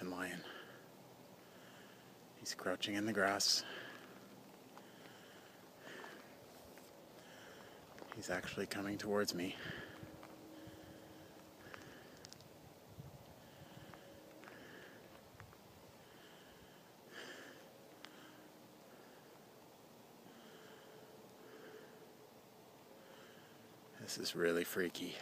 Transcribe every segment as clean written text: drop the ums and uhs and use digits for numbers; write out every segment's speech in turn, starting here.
mountain lion. He's crouching in the grass. He's actually coming towards me. This is really freaky.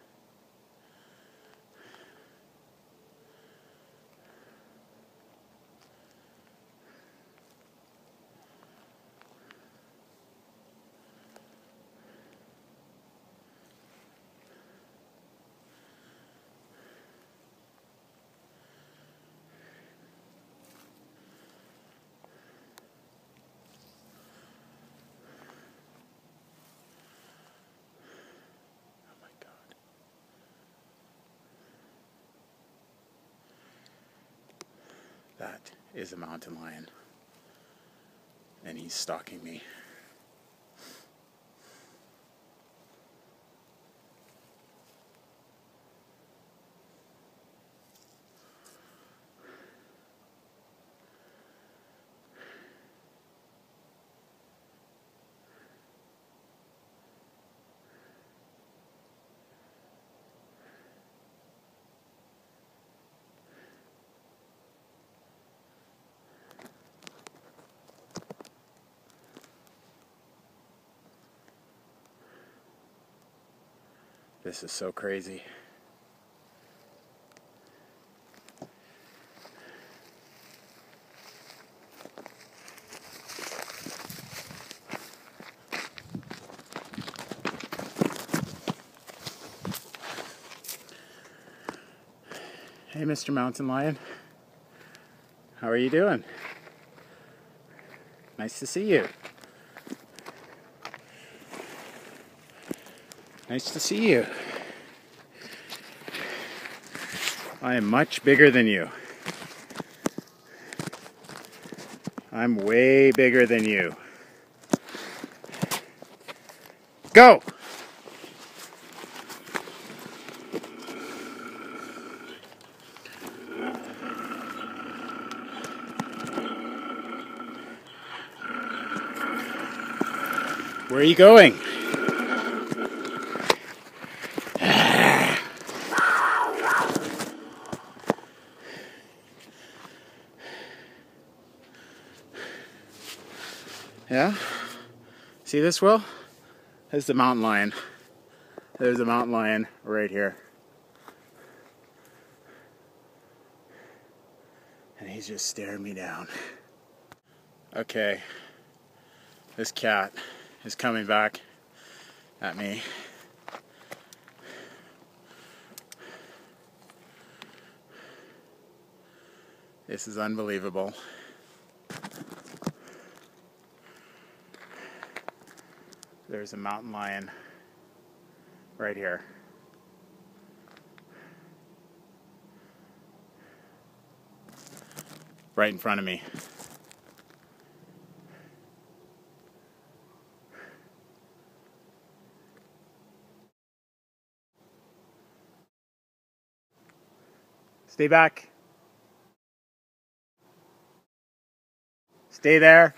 That is a mountain lion, and he's stalking me. This is so crazy. Hey, Mr. Mountain Lion. How are you doing? Nice to see you. Nice to see you. I am much bigger than you. I'm way bigger than you. Go! Where are you going? Yeah? See this, Will? There's the mountain lion. There's a mountain lion right here. And he's just staring me down. Okay. This cat is coming back at me. This is unbelievable. There's a mountain lion right here. Right in front of me. Stay back. Stay there.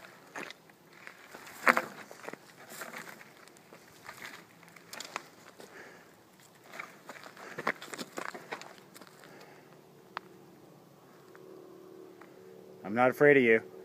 I'm not afraid of you.